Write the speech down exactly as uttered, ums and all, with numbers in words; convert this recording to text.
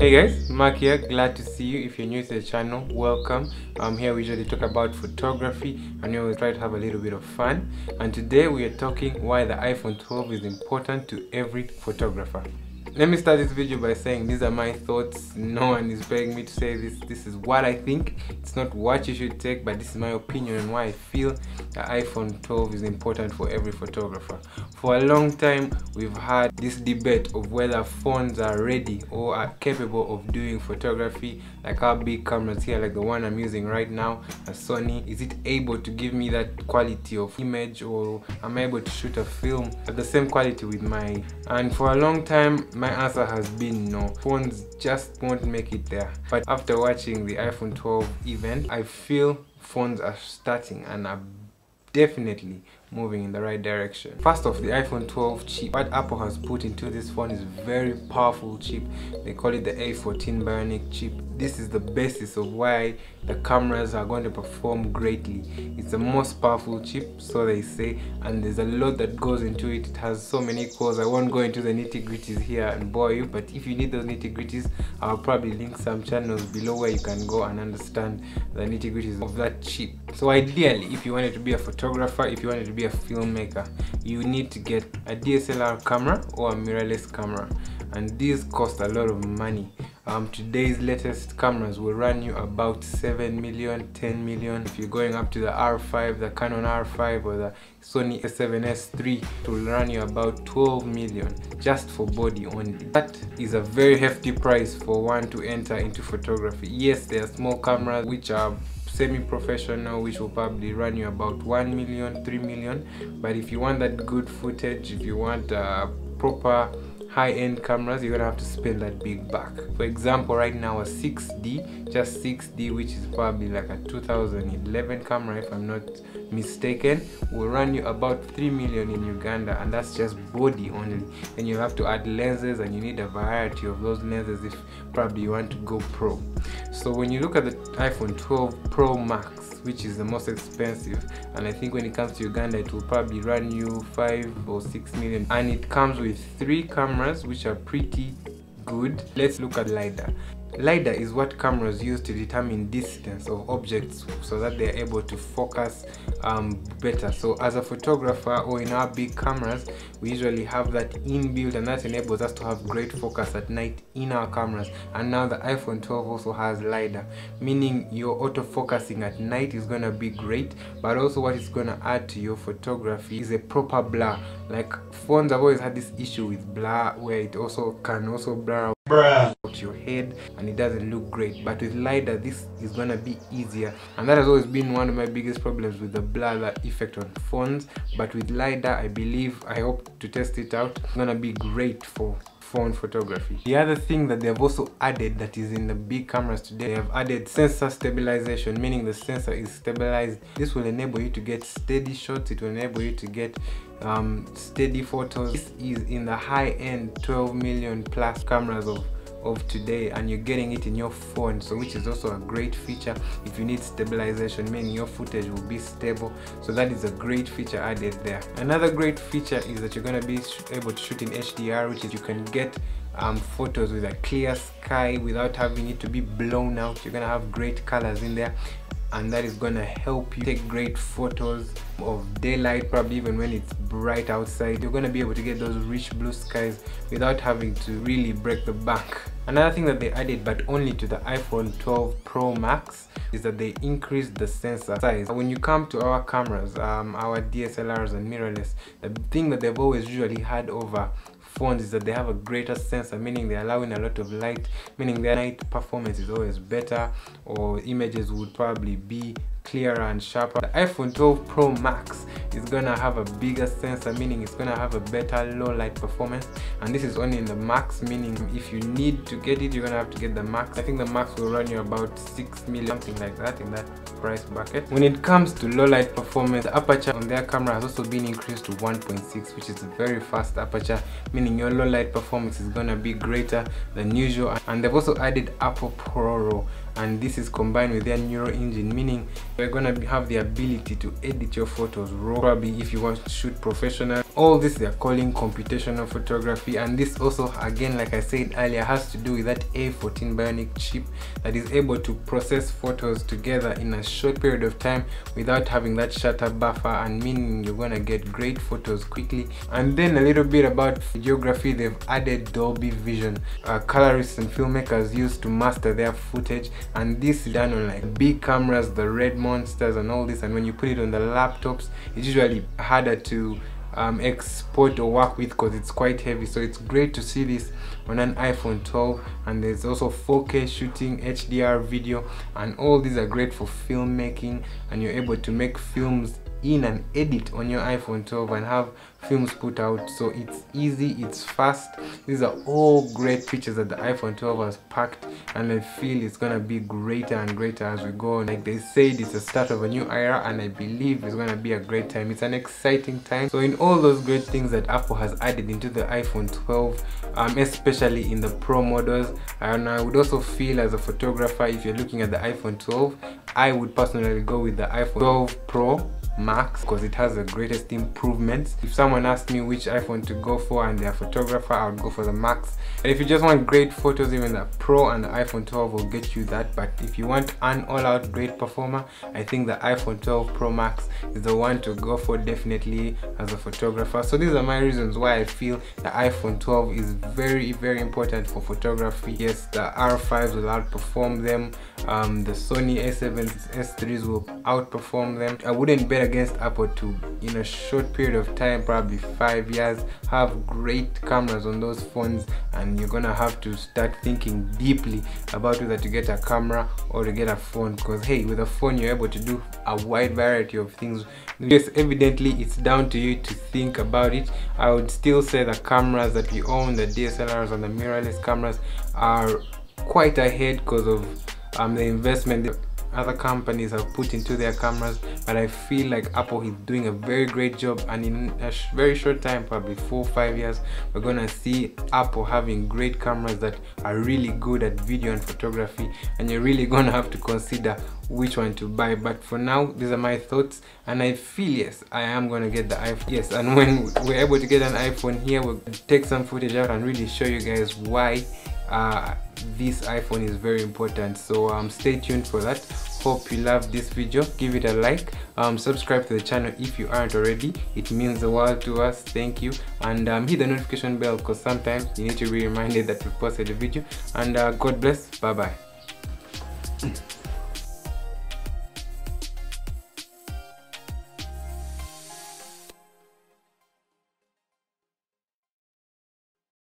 Hey guys, Mark here. Glad to see you. If you're new to the channel, welcome. Um, here we usually talk about photography and we always try to have a little bit of fun. And today we are talking why the iPhone twelve is important to every photographer. Let me start this video by saying these are my thoughts. No one is begging me to say this. This is what I think. It's not what you should take, but this is my opinion on why I feel the iPhone twelve is important for every photographer. For a long time, we've had this debate of whether phones are ready or are capable of doing photography, like our big cameras here, like the one I'm using right now, a Sony. Is it able to give me that quality of image, or am I able to shoot a film at the same quality with my? And for a long time, my answer has been no. Phones just won't make it there. But after watching the iPhone twelve event, I feel phones are starting and are definitely moving in the right direction. First off, the iPhone twelve chip, what Apple has put into this phone is very powerful chip. They call it the A fourteen Bionic chip. This is the basis of why the cameras are going to perform greatly. It's the most powerful chip, so they say, and there's a lot that goes into it. It has so many cores. I won't go into the nitty-gritties here and bore you, but if you need those nitty-gritties, I'll probably link some channels below where you can go and understand the nitty-gritties of that chip. So ideally, if you wanted to be a photographer, if you wanted to be a filmmaker, you need to get a D S L R camera or a mirrorless camera, and these cost a lot of money. Um, today's latest cameras will run you about seven million, ten million. If you're going up to the R five, the Canon R five or the Sony A seven S three, it will run you about twelve million just for body only. That is a very hefty price for one to enter into photography. Yes, there are small cameras which are semi-professional, which will probably run you about one million, three million, but if you want that good footage, if you want uh, proper high-end cameras, you're gonna have to spend that big buck. For example, right now a six D, just six D, which is probably like a two thousand eleven camera if I'm not mistaken, will run you about three million in Uganda, and that's just body only. Then you have to add lenses, and you need a variety of those lenses if probably you want to go pro. So when you look at the iPhone twelve Pro Max, which is the most expensive, and I think when it comes to Uganda it will probably run you five or six million, and it comes with three cameras which are pretty good. Let's look at LiDAR. LiDAR is what cameras use to determine distance of objects so that they're able to focus um, better. So as a photographer, or in our big cameras, we usually have that inbuilt, and that enables us to have great focus at night in our cameras. And now the iPhone twelve also has LiDAR, meaning your autofocusing at night is going to be great, but also what it's going to add to your photography is a proper blur. Like phones have always had this issue with blur where it also can also blur Bruh. out your head and it doesn't look great, but with LiDAR this is gonna be easier, and that has always been one of my biggest problems with the blur, that effect on phones. But with LiDAR, I believe, I hope to test it out, it's gonna be great for phone photography. The other thing that they've also added that is in the big cameras today, they have added sensor stabilization, meaning the sensor is stabilized. This will enable you to get steady shots, it will enable you to get um, steady photos. This is in the high-end twelve million plus cameras of of today, and you're getting it in your phone, so which is also a great feature if you need stabilization, meaning your footage will be stable. So that is a great feature added there. Another great feature is that you're going to be able to shoot in H D R, which is you can get um, photos with a clear sky without having it to be blown out. You're going to have great colors in there, and that is going to help you take great photos of daylight, probably even when it's bright outside. You're going to be able to get those rich blue skies without having to really break the bank. Another thing that they added, but only to the iPhone twelve Pro Max, is that they increased the sensor size. When you come to our cameras, um, our D S L Rs and mirrorless, the thing that they've always usually had over phones is that they have a greater sensor, meaning they're allowing a lot of light, meaning their night performance is always better, or images would probably be clearer and sharper. The iPhone twelve Pro Max is gonna have a bigger sensor, meaning it's gonna have a better low light performance, and this is only in the Max, meaning if you need to get it, you're gonna have to get the Max. I think the Max will run you about six million, something like that, in that price bracket. When it comes to low light performance, the aperture on their camera has also been increased to one point six, which is a very fast aperture, meaning your low light performance is gonna be greater than usual. And they've also added Apple ProRAW, and this is combined with their neural engine, meaning you're gonna have the ability to edit your photos raw, probably if you want to shoot professional. All this they're calling computational photography, and this also, again, like I said earlier, has to do with that A fourteen Bionic chip that is able to process photos together in a short period of time without having that shutter buffer, and meaning you're gonna get great photos quickly. And then a little bit about videography, they've added Dolby Vision. Uh, colorists and filmmakers use to master their footage, and this is done on like big cameras, the Red Monsters and all this, and when you put it on the laptops, it's usually harder to Um, export or work with because it's quite heavy. So it's great to see this on an iPhone twelve, and there's also four K shooting, H D R video, and all these are great for filmmaking, and you're able to make films in and edit on your iPhone twelve and have films put out. So it's easy, it's fast. These are all great features that the iPhone twelve has packed, and I feel it's gonna be greater and greater as we go on. Like they said, it's the start of a new era, and I believe it's gonna be a great time. It's an exciting time. So in all those great things that Apple has added into the iPhone twelve, um, especially in the Pro models, and I would also feel as a photographer, if you're looking at the iPhone twelve, I would personally go with the iPhone twelve Pro Max because it has the greatest improvements. If someone asked me which iPhone to go for and they're a photographer, I would go for the Max. And if you just want great photos, even the Pro and the iPhone twelve will get you that. But if you want an all-out great performer, I think the iPhone twelve Pro Max is the one to go for, definitely, as a photographer. So these are my reasons why I feel the iPhone twelve is very very important for photography. Yes, the R fives will outperform them, um, the Sony A sevens, S threes will outperform them. I wouldn't bet against Apple to, in a short period of time, probably five years, have great cameras on those phones, and you're gonna have to start thinking deeply about whether to get a camera or to get a phone, because hey, with a phone you're able to do a wide variety of things. Yes, evidently it's down to you to think about it. I would still say the cameras that we own, the D S L Rs and the mirrorless cameras, are quite ahead because of um, the investment that other companies have put into their cameras. But I feel like Apple is doing a very great job, and in a sh very short time, probably four or five years, we're gonna see Apple having great cameras that are really good at video and photography, and you're really gonna have to consider which one to buy. But for now, these are my thoughts, and I feel yes, I am gonna get the iPhone. Yes, and when we're able to get an iPhone here, we'll take some footage out and really show you guys why uh, this iPhone is very important. So um, stay tuned for that. Hope you love this video. Give it a like, um, subscribe to the channel if you aren't already. It means the world to us. Thank you. And um, hit the notification bell, because sometimes you need to be reminded that we posted a video. And uh, God bless. Bye bye.